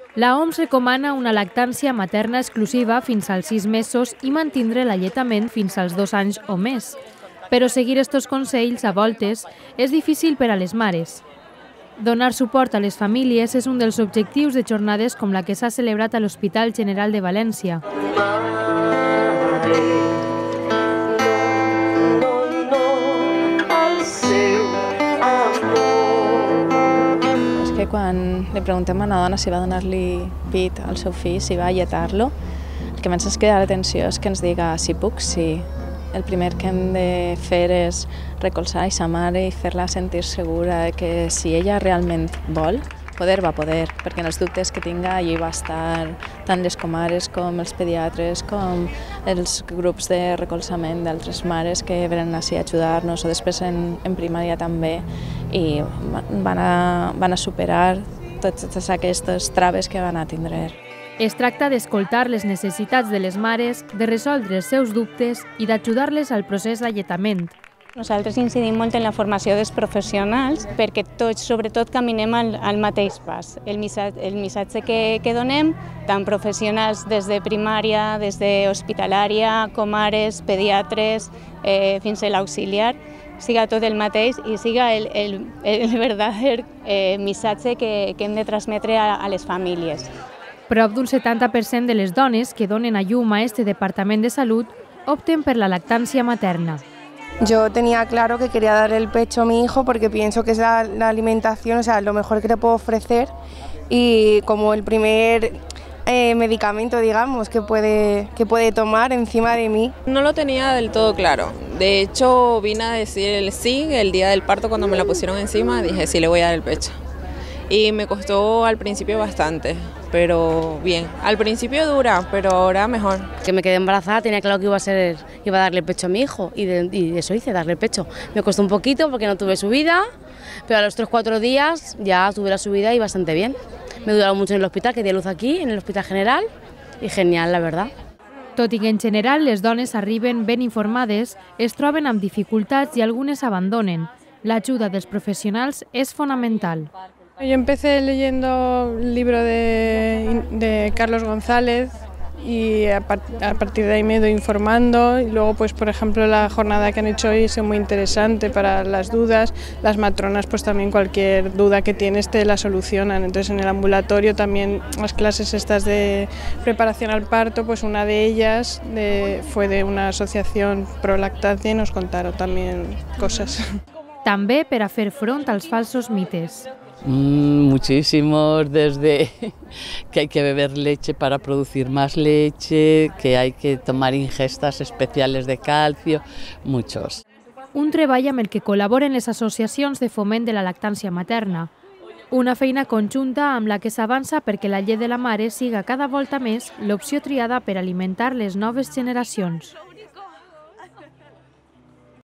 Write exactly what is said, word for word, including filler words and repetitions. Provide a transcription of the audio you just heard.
La O M S recomana una lactància materna exclusiva fins als sis mesos i mantindre l'alletament fins als dos anys o més. Però seguir estos consells, a voltes, és difícil per a les mares. Donar suport a les famílies és un dels objectius de jornades com la que s'ha celebrat a l'Hospital General de València. És que quan li preguntem a una dona si va donar-li pit al seu fill, si va alletar-lo, el que més ens crida l'atenció és que ens diga si puc, sí. El primer que hem de fer és recolzar a sa mare i fer-la sentir segura que si ella realment vol, poder va poder, perquè en els dubtes que tinga allí va estar tant les comares com els pediatres com els grups de recolzament d'altres mares que venen així a ajudar-nos, o després en, en primària també, i van a, van a superar totes aquestes traves que van a tindre. Es tracta d'escoltar les necessitats de les mares, de resoldre els seus dubtes i d'ajudar-les al procés d'alletament. Nosaltres incidim molt en la formació dels professionals perquè tots, sobretot, caminem al, al mateix pas. El missatge, el missatge que, que donem, tant professionals des de primària, des d'hospitalària, comares, pediatres, eh, fins a l'auxiliar, siga tot el mateix i siga el, el, el verdader eh, missatge que, que hem de transmetre a, a les famílies. Prop d'un setanta per cent de les dones que donen a llum a este Departament de Salut opten per la lactància materna. Yo tenía claro que quería dar el pecho a mi hijo porque pienso que es la, la alimentación, o sea, lo mejor que le puedo ofrecer y como el primer eh, medicamento, digamos, que puede, que puede tomar encima de mí. No lo tenía del todo claro. De hecho, vine a decir el sí el día del parto cuando me la pusieron encima, dije sí, le voy a dar el pecho. Y me costó al principio bastante, pero bien. Al principio dura, pero ahora mejor. Que me quedé embarazada, tenía claro que iba a ser, iba a darle el pecho a mi hijo y, de, y eso hice, darle el pecho. Me costó un poquito porque no tuve subida, pero a los tres o cuatro días ya tuve la subida y bastante bien. Me duraron mucho en el hospital, que di luz aquí, en el Hospital General, y genial, la verdad. Tot i que en general les dones arriben ben informades, es troben amb dificultats i algunes abandonen. L'ajuda dels professionals és fonamental. Yo empecé leyendo el libro de, de Carlos González y a, part, a partir de ahí me he ido informando y luego, pues por ejemplo, la jornada que han hecho hoy es muy interesante para las dudas. Las matronas, pues también cualquier duda que tienes te la solucionan. Entonces en el ambulatorio también las clases estas de preparación al parto, pues una de ellas de, fue de una asociación pro lactancia y nos contaron también cosas. També per a fer front als falsos mites. Mm, muchísimos, desde que hay que beber leche para producir más leche, que hay que tomar ingestas especiales de calcio, muchos. Un treball amb el que col·laboren les associacions de foment de la lactància materna. Una feina conjunta amb la que s'avança perquè la llet de la mare siga cada volta més l'opció triada per alimentar les noves generacions.